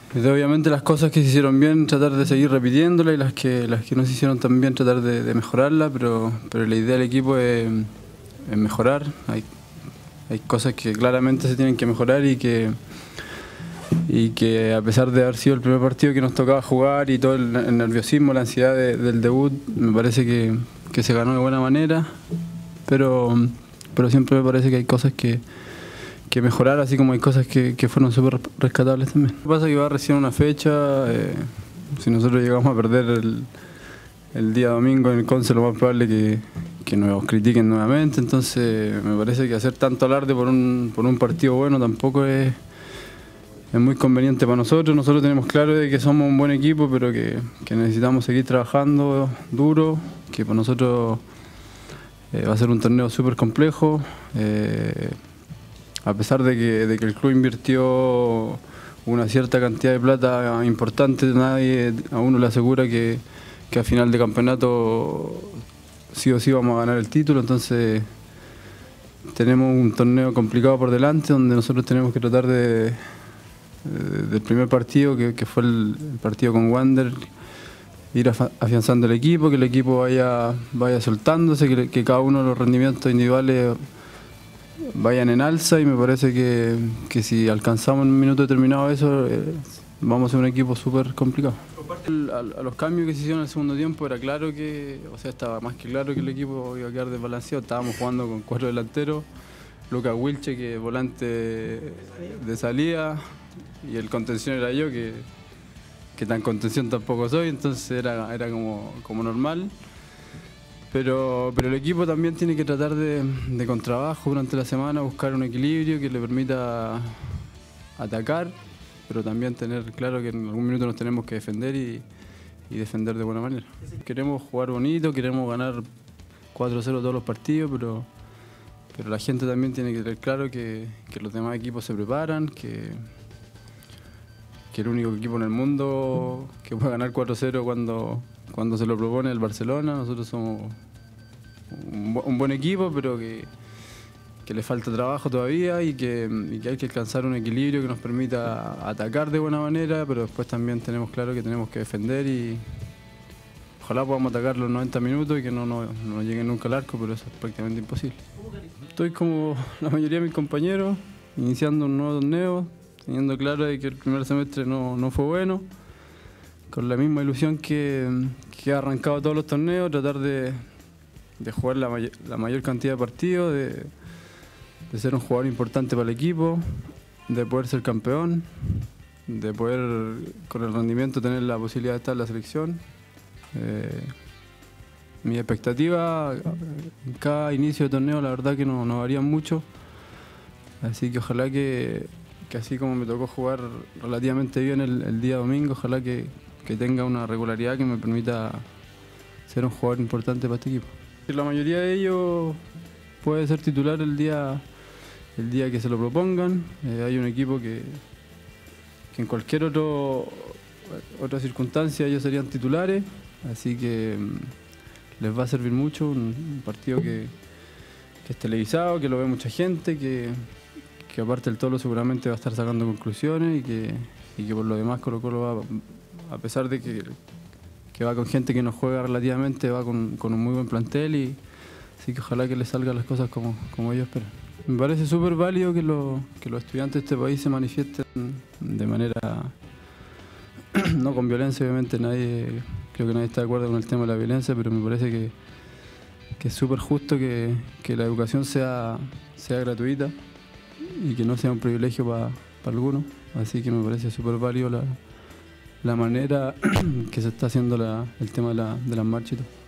Obviamente las cosas que se hicieron bien, tratar de seguir repitiéndolas y las que no se hicieron tan bien, tratar de mejorarlas, pero la idea del equipo es mejorar. Hay cosas que claramente se tienen que mejorar y que a pesar de haber sido el primer partido que nos tocaba jugar y todo el nerviosismo, la ansiedad del debut, me parece que se ganó de buena manera, pero siempre me parece que hay cosas que mejorar, así como hay cosas que fueron súper rescatables también. Lo que pasa es que va recién una fecha, si nosotros llegamos a perder el día domingo en el Conce, lo más probable que nos critiquen nuevamente, entonces me parece que hacer tanto alarde por un partido bueno tampoco es muy conveniente para nosotros. Nosotros tenemos claro de que somos un buen equipo, pero que necesitamos seguir trabajando duro, que para nosotros va a ser un torneo súper complejo. A pesar de que el club invirtió una cierta cantidad de plata importante, nadie a uno le asegura que a final de campeonato sí o sí vamos a ganar el título, entonces tenemos un torneo complicado por delante donde nosotros tenemos que tratar del primer partido, que fue el partido con Wander, ir afianzando el equipo, que el equipo vaya soltándose, que cada uno de los rendimientos individuales vayan en alza, y me parece que si alcanzamos en un minuto determinado eso, vamos a ser un equipo súper complicado. A los cambios que se hicieron en el segundo tiempo era claro estaba más que claro que el equipo iba a quedar desbalanceado. Estábamos jugando con 4 delanteros, Lucas Wilche, que es volante de salida, y el contención era yo, que tan contención tampoco soy, entonces era como normal. Pero el equipo también tiene que tratar de con trabajo durante la semana buscar un equilibrio que le permita atacar, pero también tener claro que en algún minuto nos tenemos que defender y defender de buena manera. Queremos jugar bonito, queremos ganar 4-0 todos los partidos, pero la gente también tiene que tener claro que los demás equipos se preparan, que el único equipo en el mundo que puede ganar 4-0 cuando se lo propone el Barcelona. Nosotros somos un buen equipo, pero que le falta trabajo todavía y que hay que alcanzar un equilibrio que nos permita atacar de buena manera, pero después también tenemos claro que tenemos que defender y ojalá podamos atacar los 90 minutos y que no lleguen nunca al arco, pero eso es prácticamente imposible. Estoy como la mayoría de mis compañeros, iniciando un nuevo torneo, teniendo claro de que el primer semestre no fue bueno, con la misma ilusión que ha arrancado todos los torneos, tratar de jugar la mayor cantidad de partidos, de ser un jugador importante para el equipo, de poder ser campeón, de poder con el rendimiento tener la posibilidad de estar en la selección. Mis expectativas en cada inicio de torneo la verdad que no varían mucho, así que ojalá que así como me tocó jugar relativamente bien el día domingo, ojalá que tenga una regularidad que me permita ser un jugador importante para este equipo. La mayoría de ellos puede ser titular el día que se lo propongan. Hay un equipo que en cualquier otra circunstancia ellos serían titulares, así que les va a servir mucho un partido que es televisado, que lo ve mucha gente, que aparte del todo seguramente va a estar sacando conclusiones y que por lo demás Colo-Colo va, a pesar de que va con gente que no juega relativamente, va con un muy buen plantel, así que ojalá que les salgan las cosas como ellos esperan. Me parece súper válido que los estudiantes de este país se manifiesten de manera, no con violencia, obviamente creo que nadie está de acuerdo con el tema de la violencia, pero me parece que es súper justo que la educación sea gratuita y que no sea un privilegio para algunos, así que me parece súper válido la manera que se está haciendo el tema de las marchas y todo.